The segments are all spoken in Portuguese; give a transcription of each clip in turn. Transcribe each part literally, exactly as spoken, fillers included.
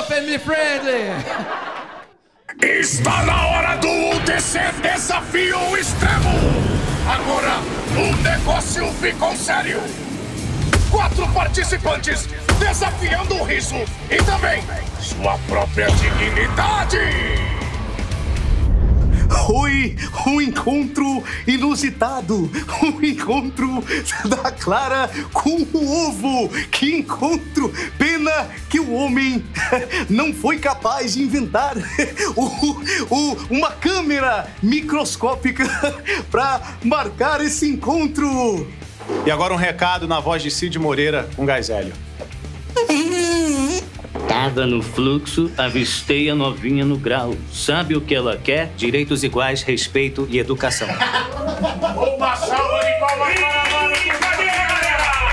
family friendly. Está na hora do U T C Desafio Extremo. Agora, o negócio ficou sério. Quatro participantes desafiando o riso e também sua própria dignidade. Foi um encontro inusitado, um encontro da Clara com o ovo. Que encontro! Pena que o homem não foi capaz de inventar o, o, uma câmera microscópica para marcar esse encontro. E agora um recado na voz de Cid Moreira com Gás Hélio. Tava no fluxo, avistei a novinha no grau. Sabe o que ela quer? Direitos iguais, respeito e educação. Uma salva de palmas para a Mano de Cadeira, galera!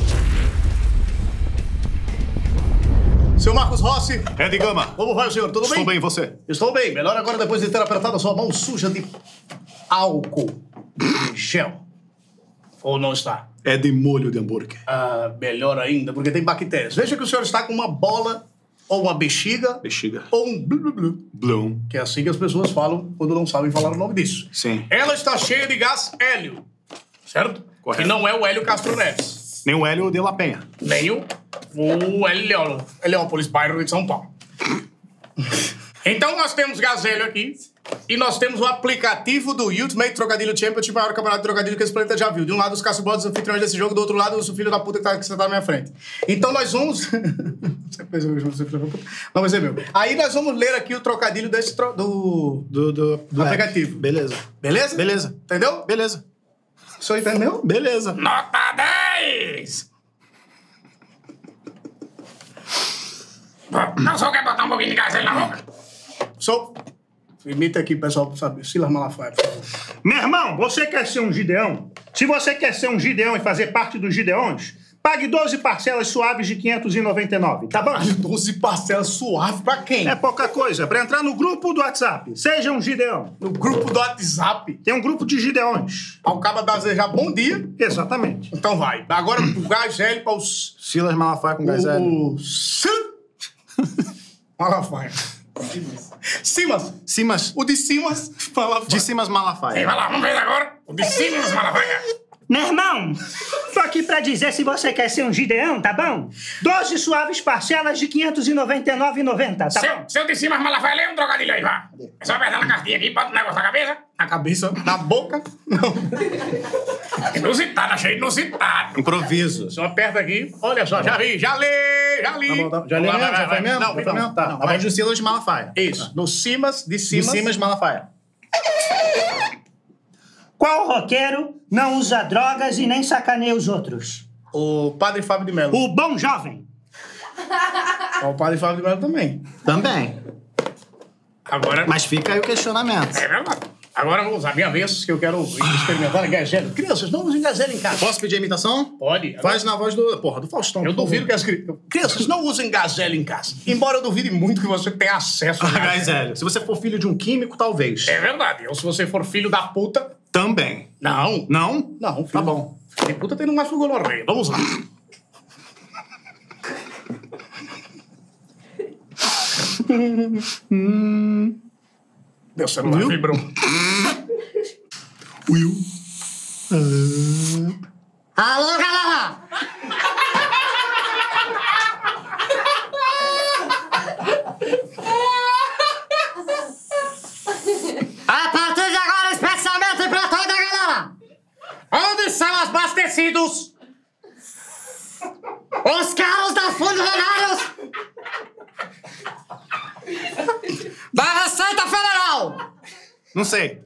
Seu Marcos Rossi. Ed Gama. Como vai, senhor? Tudo bem? Estou bem, e você? Estou bem. Melhor agora depois de ter apertado a sua mão suja de álcool em gel. Ou não está? É de molho de hambúrguer. Ah, melhor ainda, porque tem bactérias. Veja que o senhor está com uma bola ou uma bexiga. Bexiga. Ou um blu, blu, blu. Blum. Que é assim que as pessoas falam quando não sabem falar o nome disso. Sim. Ela está cheia de gás hélio. Certo? Correto. Que não é o Hélio Castro Neves. Nem o Hélio de La Penha. Nem o, o Helió- Heliópolis, bairro de São Paulo. Então nós temos gás hélio aqui. E nós temos o aplicativo do Ultimate Trocadilho Championship, maior campeonato de trocadilho que esse planeta já viu. De um lado, os caçabodes anfitriões desse jogo, do outro lado, o filho da puta que, tá, que você tá na minha frente. Então nós vamos... Você pensa que você filho da puta? Não, vai ser meu. Aí nós vamos ler aqui o trocadilho desse tro... do... Do, do, do aplicativo. Beleza. Beleza? Beleza. Entendeu? Beleza. O senhor entendeu? Beleza. Nota dez! Não só quer botar um pouquinho de gás aí na boca? Sou... Imita aqui, pessoal, pra saber. Silas Malafaia, por favor. Meu irmão, você quer ser um Gideão? Se você quer ser um Gideão e fazer parte dos Gideões, pague doze parcelas suaves de quinhentos e noventa e nove, tá bom? doze parcelas suave pra quem? É pouca coisa. Pra entrar no grupo do WhatsApp, seja um Gideão. No grupo do WhatsApp. Tem um grupo de Gideões. Ao cabo desejar bom dia. Exatamente. Então vai. Agora o gás hélio para os... Silas Malafaia com Gás Hélio. O... Malafaia. Simas. Simas. O de Simas. Malafaia. De Simas Ei, Malafaia. vai lá, vamos ver agora. O de cima dos Malafaia. Meu irmão, tô aqui pra dizer se você quer ser um Gideão, tá bom? doze suaves parcelas de quinhentos e noventa e nove reais e noventa centavos, tá Seu, bom? seu de cima, Malafaia, lê um trocadilho aí, vá. É só apertar na cartinha aqui, bota o negócio na cabeça. Na cabeça. Na boca. Não. Inusitado, achei inusitado. Improviso. Só aperta aqui. Olha só, já vi. Já li. Já li. Tá bom, tá. Já li Vamos lá, mesmo? vai, Já vai. foi mesmo? Não, Já foi não, mesmo? Tá. não, A vai. voz do Silas Malafaia. Isso. No Simas, de De Simas. Simas Malafaia. Qual roqueiro não usa drogas e nem sacaneia os outros? O Padre Fábio de Mello. O bom jovem. O Padre Fábio de Mello também. Também. Agora... Mas fica aí o questionamento. É verdade. Agora vamos usar a minha vez, que eu quero experimentar gás hélio. Crianças, não usem gás hélio em casa. Posso pedir a imitação? Pode. Faz na voz do... Porra, do Faustão. Eu por favor. duvido que as crianças... Crianças, não usem gás hélio em casa. Embora eu duvide muito que você tenha acesso a Ah, Gás Hélio. Se você for filho de um químico, talvez. É verdade. Ou se você for filho da puta... Também. Não. Não? Não, filho Tá bom. Filho de puta tem mais pro gonorreia. Vamos lá. Meu celular Will? vibrou. Will. Alô, galera! A partir de agora, especialmente pra toda a galera! Onde são abastecidos os carros da funcionários da Receita Federal? Não sei.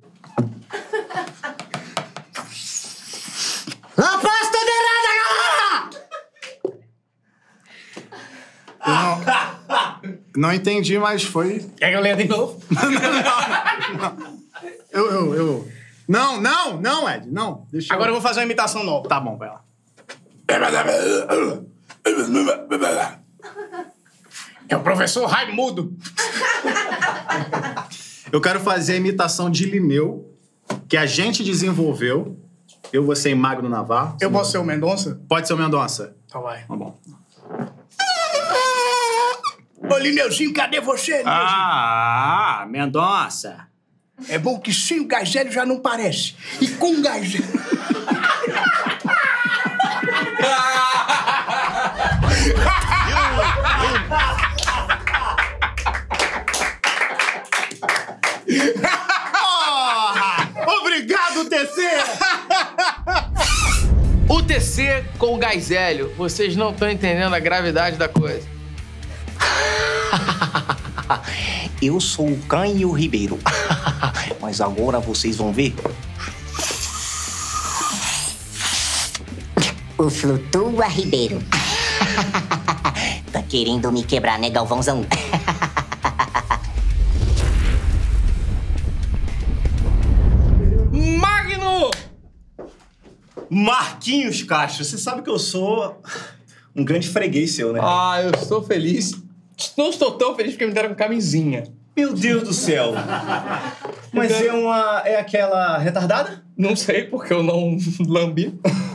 No posto de renda, galera! Não entendi, mas foi... Quer que eu leia de novo? Eu, eu, eu... Não, não, não, Ed. Não. Deixa Agora eu eu... vou fazer uma imitação nova. Tá bom, vai lá. É o professor Raimundo. Eu quero fazer a imitação de Lineu, que a gente desenvolveu. Eu vou ser Magno Navarro. Eu posso ser o Mendonça? Pode ser o Mendonça. Então vai. Tá bom. Ô, Lineuzinho, cadê você, Lineuzinho? Ah, Mendonça. É bom que sem o Gazélio já não parece. E com o Gazélio... Obrigado, T C! O T C com o Gazélio. Vocês não estão entendendo a gravidade da coisa. Eu sou o Canho Ribeiro. Mas agora vocês vão ver. O Flutua Ribeiro. Tá querendo me quebrar, né, Galvãozão? Magno! Marquinhos Castro, você sabe que eu sou um grande freguês seu, né? Ah, eu estou feliz. Não estou tão feliz porque me deram camisinha. Meu Deus do céu. Mas é uma... é aquela retardada? Não sei, porque eu não lambi.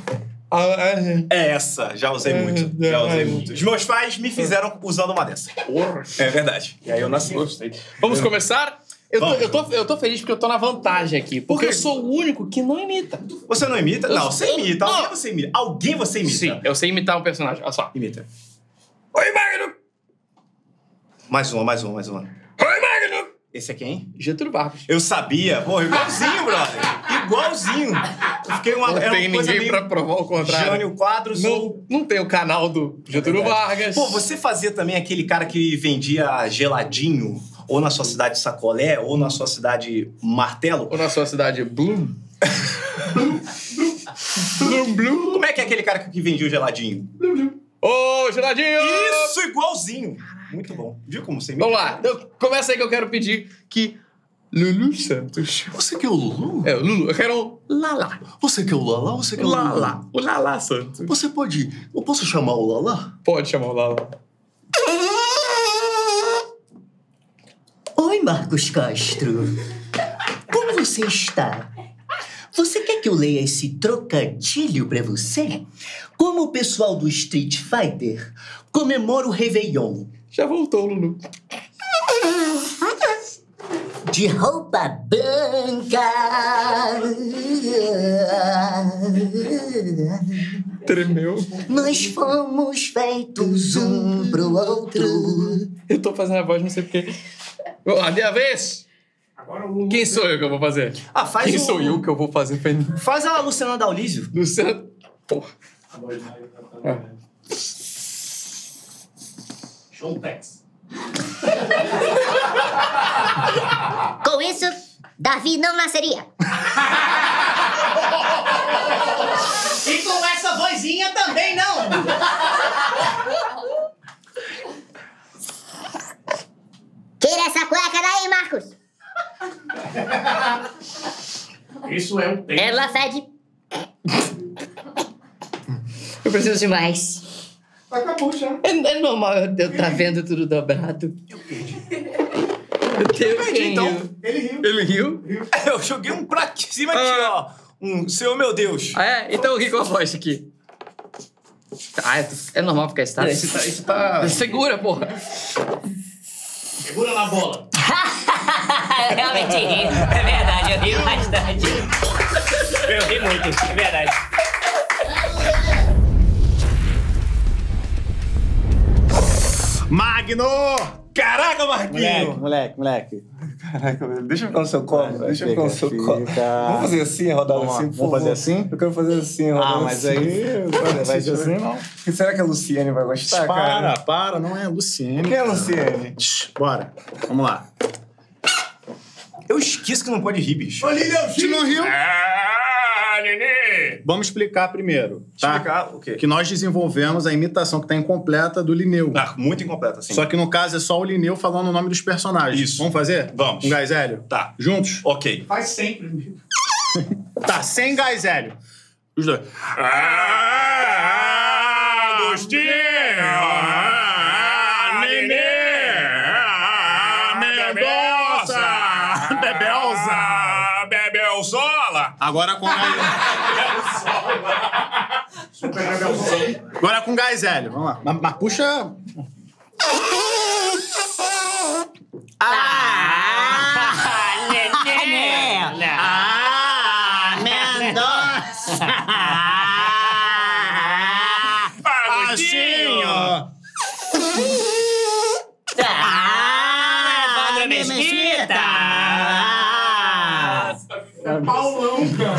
É essa, já usei muito. Já usei muito. Os meus pais me fizeram usando uma dessa. Porra. É verdade. E aí eu nasci. Gostei. Vamos começar? Eu tô, eu, tô, eu tô feliz porque eu tô na vantagem aqui. Porque eu sou o único que não imita. Você não imita? Eu Não, sou- você imita. Alguém Não. você imita. Alguém você imita. Sim, eu sei imitar um personagem. Olha só. Imita. Oi, Magno! Mais uma, mais uma, mais uma. Oi, Magno! Esse é quem? Getúlio Vargas. Eu sabia. Pô, igualzinho, brother. Igualzinho. Eu fiquei uma... Não era uma tem coisa ninguém meio pra provar o contrário. Jânio Quadros ou... Não, não tem o canal do Getúlio Vargas. Pô, você fazia também aquele cara que vendia geladinho, ou na sua cidade sacolé, ou na sua cidade martelo? Ou na sua cidade Bloom. Bloom, Bloom. Como é que é aquele cara que vendia o geladinho? Ô, geladinho! Isso, igualzinho. Muito bom. Viu como você imita? Vamos lá. Então, começa aí que eu quero pedir que Lulu Santos. Você quer o Lulu? É, o Lulu. Eu quero um Lala. Você quer o Lala? Você quer o Lulu? Lala. O Lala Santos. Você pode... Eu posso chamar o Lala? Pode chamar o Lala. Oi, Marcos Castro. Como você está? Você quer que eu leia esse trocadilho pra você? Como o pessoal do Street Fighter comemora o Réveillon? Já voltou, Lulu. De roupa branca. Tremeu. Nós fomos feitos um pro outro. Eu tô fazendo a voz, não sei porquê. A minha vez! Quem sou eu que eu vou fazer? Ah, faz Quem o... sou eu que eu vou fazer? Faz a Luciana Daulísio. Luciano... Porra. Showtex. Com isso, Davi não nasceria. E com essa vozinha também não. Tira essa cueca daí, Marcos. Isso é um tempo. Ela fede. Eu preciso de mais. Acabou já. É, é normal eu tá vendo tudo dobrado. Eu perdi. Eu tenho perdi, quem então. riu? Ele riu. Ele riu? Eu joguei um pra cima aqui, ó. Um, Senhor meu Deus. Ah, é? Então eu ri com a voz aqui. Ah, é, é normal ficar estável. Esse tá, esse tá... Segura, porra. Segura na bola. Eu realmente ri. É verdade, eu ri bastante. Eu ri muito, é verdade. Magno! Caraca, Marquinho! Moleque, moleque. Caraca, velho. Deixa eu ficar no seu colo. Vai, Deixa eu ficar no seu fica, colo. fica. Vamos fazer assim, rodar Vamos lá. assim, por Vamos fazer favor. assim? Eu quero fazer assim, rodar Ah, mas assim. aí vai ser assim, não. Será que a Luciene vai gostar, Para, cara? para, não é a Luciene. Quem é a cara. Luciene? Shhh, bora, vamos lá. Eu esqueço que não pode rir, bicho. Ô, Lineuzinho. não riu? Ah, Nenê. Vamos explicar primeiro, tá? Explicar o quê? Que nós desenvolvemos a imitação que tá incompleta do Lineu. Ah, muito incompleta, sim. Só que no caso é só o Lineu falando o nome dos personagens. Isso. Vamos fazer? Vamos. Um gás hélio? Tá. Juntos? Ok. Faz sempre. Tá, sem gás hélio. Os dois. Ah, Agostinho. Ah, Nenê. Ah, Mendonça. Bebelza. Bebelzola. Agora com gás... Super Bebelzola. Agora com gás hélio. Vamos lá. Mas, mas puxa... Ah, Nenê. Ah, Mendonça. Agostinho. Ah, Evandro Mesquita. É Paulão, cara.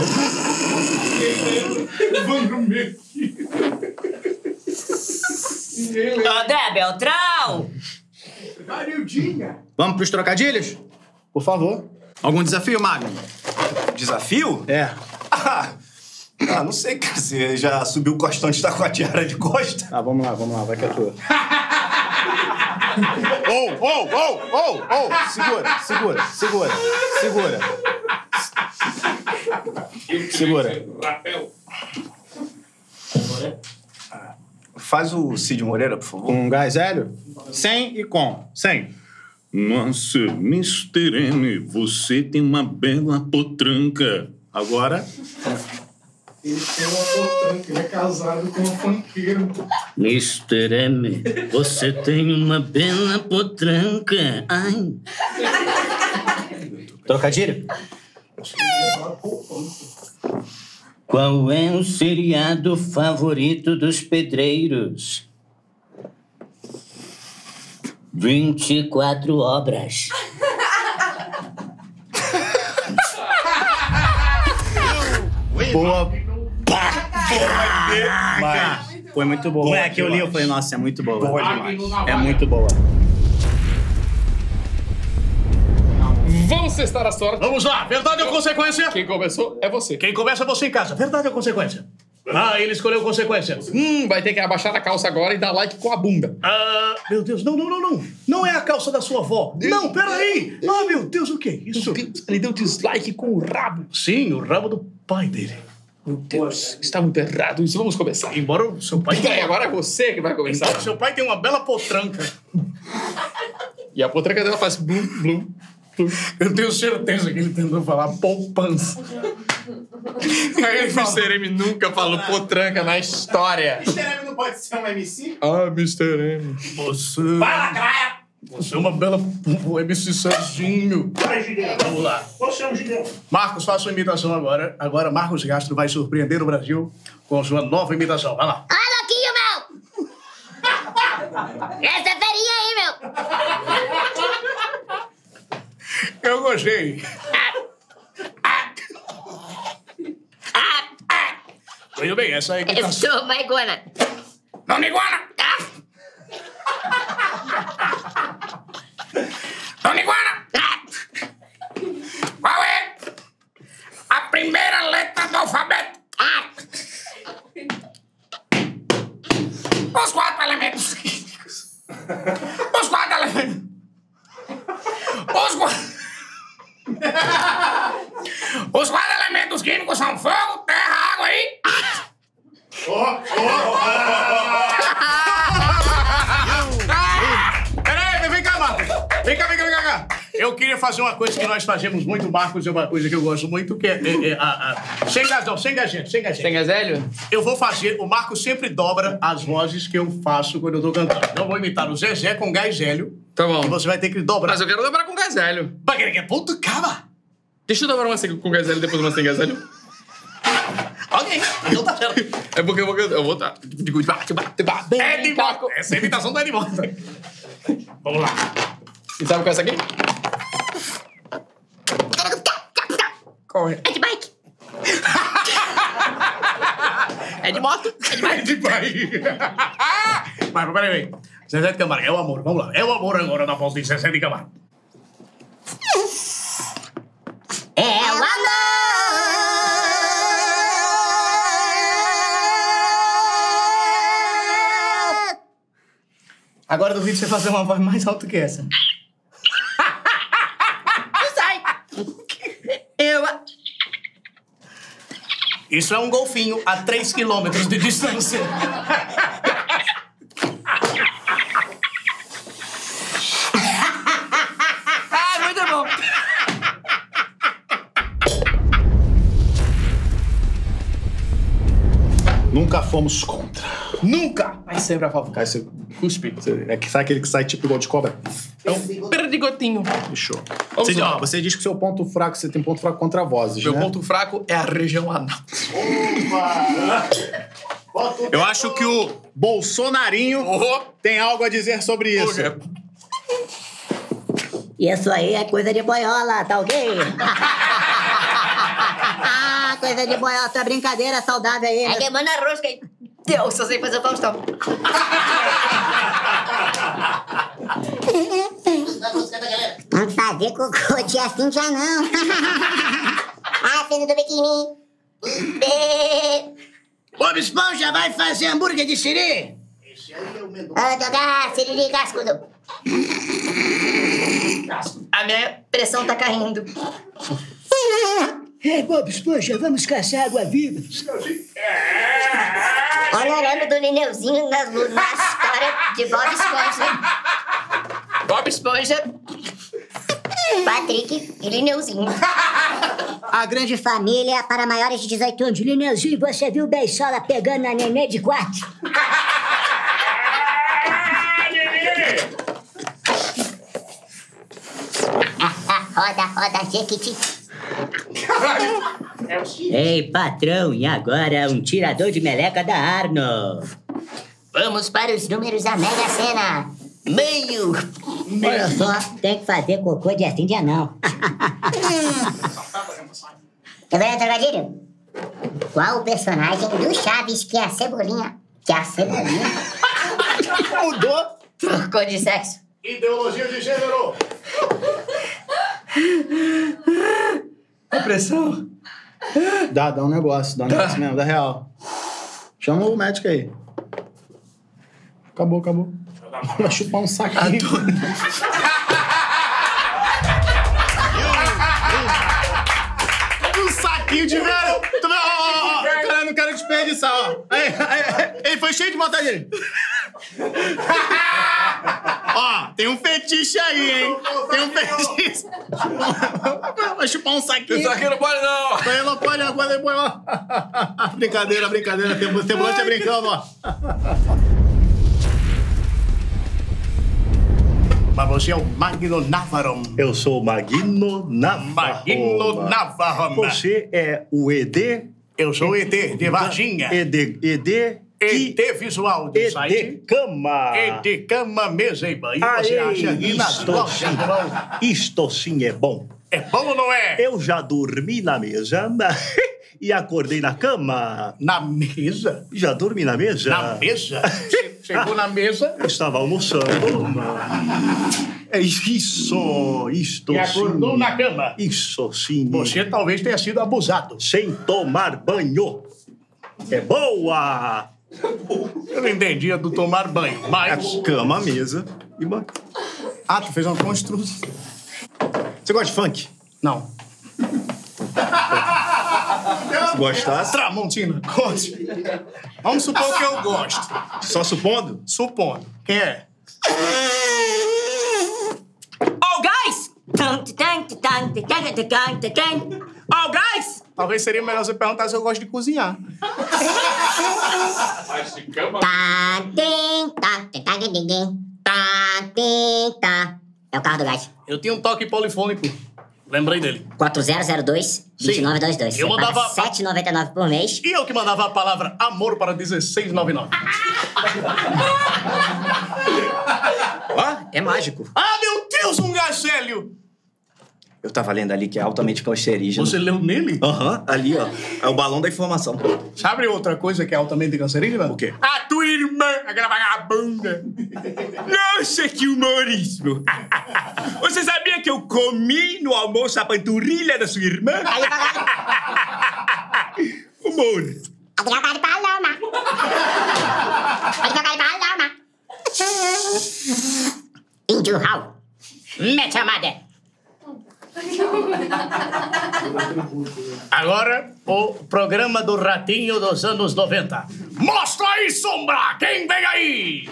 Evandro Mesquita. André Beltrão. Marildinha. Vamos pros trocadilhos? Por favor. Algum desafio, Magno? Desafio? É. Ah, ah, não sei, quer dizer, já subiu o costão de estar com a tiara de costa? Ah, vamos lá, vamos lá, vai que é tua. Ô, ô, ô, ô, ô! Segura, segura, segura, segura. Segura. Faz o Cid Moreira, por favor. Com gás hélio? Sem e com. Sem. Nossa, mister M, você tem uma bela potranca. Agora... Ele tem uma potranca, ele é casado com um funkeiro. mister M, você tem uma bela potranca. Ai. Trocadilho? Qual é o seriado favorito dos pedreiros? vinte e quatro obras. Boa. Caraca. Foi muito boa. Não é que eu li, eu falei, nossa, é muito boa. Boa demais. É muito boa. Vamos testar a sorte. Vamos lá, verdade ou consequência? Quem começou é você. Quem começa é você em casa. Verdade ou consequência? Ah, ele escolheu consequência. Hum, vai ter que abaixar a calça agora e dar like com a bunda. Ah, meu Deus, não, não, não, não. Não é a calça da sua avó. Não, peraí. Ah, meu Deus, o que é isso? Ele deu dislike com o rabo. Sim, o rabo do pai dele. Meu Deus, está muito errado isso. Vamos começar. Embora o seu pai... E aí, agora é você que vai começar. Embora o seu pai tem uma bela potranca. E a potranca dela faz blum, blum, blum. Eu tenho certeza que ele tentou falar poupança. Aí o mister M nunca falou potranca na história. mister M não pode ser um M C? Ah, mister M. Você... Vai, lacraia. Você é uma bela... O M C Serginho. Vai, Gideão. Vamos lá. Você é um Gideão. Marcos, faça sua imitação agora. Agora, Marcos Castro vai surpreender o Brasil com sua nova imitação. Vai lá. Olha aqui, meu! Essa ferinha aí, meu! Eu gostei. Muito bem, essa é a Eu imitação. sou uma iguana. Não me iguana! Dona Iguana! Qual é a primeira letra do alfabeto? Os quatro elementos. Os quatro elementos. Os quatro... Os quatro elementos químicos são fogo, terra, água e... Oh, oh, Peraí, vem cá, Marcos. Vem cá, vem cá, vem cá. Eu queria fazer uma coisa que nós fazemos muito, Marcos, é uma coisa que eu gosto muito, que é... é, é a, a... Sem gás, não, sem gajete, sem gajete. Sem gazélio? Eu vou fazer... O Marcos sempre dobra as vozes que eu faço quando eu tô cantando. Eu vou imitar o Zezé com gás hélio. Tá bom. E você vai ter que dobrar. Mas eu quero dobrar com gazélio. Mas que puto, calma. Deixa eu dobrar uma com gazélio e depois uma sem gazélio. Ok, então tá certo. É porque eu vou... Eu vou tá... É de moto. Essa imitação não é de moto. Vamos lá. E sabe qual é essa aqui? Corre. É de bike. É de moto. É de bike. É de bike. Mas peraí, peraí. Zezé de Camargo, é o amor. Vamos lá. É o amor agora na voz de Zezé de Camargo. É o amor. Agora eu duvido você fazer uma voz mais alta que essa. Sai. Eu... Isso é um golfinho a três quilômetros de distância. Ah, muito bom. Nunca fomos contra. Nunca! Mas sempre a favor. Cai, você cuspe. É que sai aquele que sai tipo igual de cobra. Então, cheiro de gotinho. Fechou. Vamos Você, lá. ó, você diz que o seu ponto fraco, você tem ponto fraco contra vozes, Meu né? ponto fraco é a região anal. Eu acho que o Bolsonarinho tem algo a dizer sobre isso. Isso aí é coisa de boiola, tá ok? Coisa de boiola, tua brincadeira saudável aí. É queimando a rosca aí. Deus, eu sei fazer Faustão. Não fazer cocô de assim já não. Ah, filho do biquíni. Bob Esponja vai fazer hambúrguer de siri? Ah, Dodá, siriri cascudo. A minha pressão tá caindo. Ei, Bob Esponja, vamos caçar água-viva. Olha o nome do Lineuzinho na, na história de Bob Esponja. Bob Esponja, Patrick e Lineuzinho. A grande família para maiores de dezoito anos. Lineuzinho, você viu o Beisola pegando a nenê de quatro? Roda, roda, Jequiti. Ei, patrão, e agora um tirador de meleca da Arno. Vamos para os números da Mega Sena. Meio. Olha só, tem que fazer cocô de assim dia não. Tá vendo, trocadilho? Qual o personagem do Chaves que é a Cebolinha? Que é a Cebolinha? Mudou. trocou de sexo. Ideologia de gênero. Depressão. Dá, dá um negócio, dá um negócio mesmo, dá real. Chama o médico aí. Acabou, acabou. Vai chupar um saquinho. Um saquinho de velho. Tu vê, ó, ó, ó. Cara, eu não quero desperdiçar, ó. Aí, aí, aí, ele foi cheio de vontade dele. Ó, tem um fetiche aí, hein? Tem um fetiche. Vai chupar um saquinho. Isso aqui não pode, não. Isso aí não pode, não pode, depois, ó. Brincadeira, brincadeira. Temblante é brincando, ó. Mas você é o Magno Navarro. Eu sou o Magno Navarro. Magno Navarro. Você é o E D? Eu sou o E D de Varginha. E D... E D... E D visual do E site. D cama. E D cama, mesa e banho. Aê, Você acha aqui nas isto lojas, sim. irmão? Isto sim é bom. É bom ou não é? Eu já dormi na mesa e acordei na cama. Na mesa? Já dormi na mesa. Na mesa? Che- Chegou na mesa? Estava almoçando. É isso, isto E acordou sim. na cama? Isso sim. Você talvez tenha sido abusado. Sem tomar banho. É boa! Eu não entendia do tomar banho, mas... Cama, mesa e banho. Ah, tu fez uma construção. Você gosta de funk? Não. Se gostasse... Tramontina, conte. Vamos supor que eu gosto. Só supondo? Supondo. Quem é? Oh, guys! Oh, guys! Talvez seria melhor você perguntar se eu gosto de cozinhar. Tá, tem, tá, tem, tá, tem, tem, tem. Tá, tem, tá. É o carro do gás. Eu tinha um toque polifônico. Lembrei dele. quatro zero zero dois, dois nove dois dois. Eu mandava... sete reais e noventa e nove por mês. E eu que mandava a palavra amor para dezesseis reais e noventa e nove. Ó, é mágico. Ah, meu Deus, um gacélio! Eu tava lendo ali que é altamente cancerígeno. Você leu nele? Aham, ali, ó. É o balão da informação. Sabe outra coisa que é altamente cancerígena? O quê? A tua irmã, aquela vagabunda. Nossa, que humorismo! Você sabia que eu comi no almoço a panturrilha da sua irmã? Humor. Advogado de Paloma. Advogado de Paloma. Índio Raul. Mete a madre. Agora, o programa do Ratinho dos anos noventa. Mostra aí, Sombra! Quem vem aí?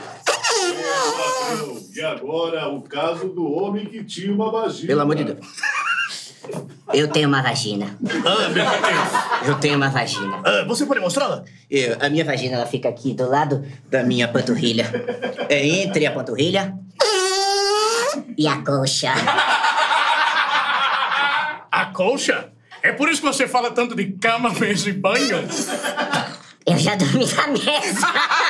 E agora, o caso do homem que tinha uma vagina. Pelo amor de Deus. Eu tenho uma vagina. Ah, meu Deus. Eu tenho uma vagina. Ah, você pode mostrá-la? Eu, a minha vagina ela fica aqui do lado da minha panturrilha. É entre a panturrilha E a colcha? A colcha? É por isso que você fala tanto de cama, mesa e banho? Eu já dormi na mesa.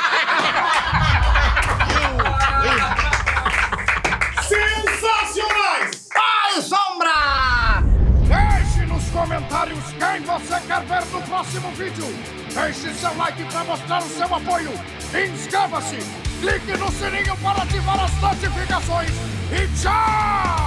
Sensacionais! Ai, sombra! Deixe nos comentários quem você quer ver no próximo vídeo. Deixe seu like para mostrar o seu apoio. Inscreva-se, clique no sininho para ativar as notificações. E tchau!